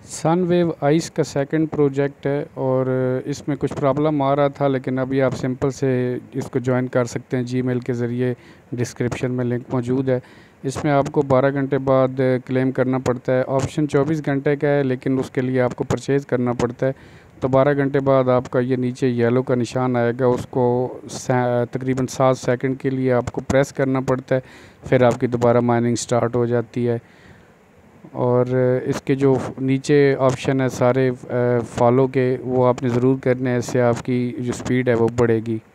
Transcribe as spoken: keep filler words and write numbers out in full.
Sunwave ice का second project है और इसमें कुछ प्रॉब्लम आ रहा था, लेकिन अभी आप सिंपल से इसको ज्वाइन कर सकते हैं जीमेल के ज़रिए। डिस्क्रिप्शन में लिंक मौजूद है। इसमें आपको बारह घंटे बाद क्लेम करना पड़ता है। ऑप्शन चौबीस घंटे का है, लेकिन उसके लिए आपको परचेज़ करना पड़ता है। तो बारह घंटे बाद आपका ये नीचे येलो का निशान आएगा, उसको तकरीबन सात सेकंड के लिए आपको प्रेस करना पड़ता है, फिर आपकी दोबारा माइनिंग स्टार्ट हो जाती है। और इसके जो नीचे ऑप्शन है सारे फॉलो के, वो आपने ज़रूर करने हैं, इससे आपकी जो स्पीड है वो बढ़ेगी।